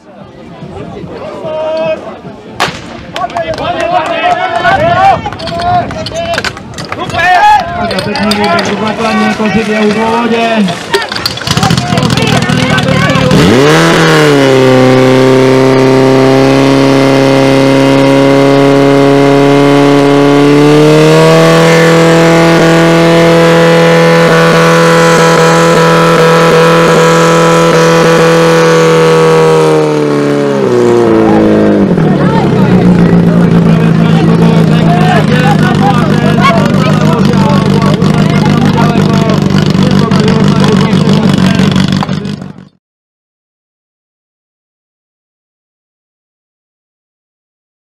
Tak a teď někdy tak do základní kořit je u vodě.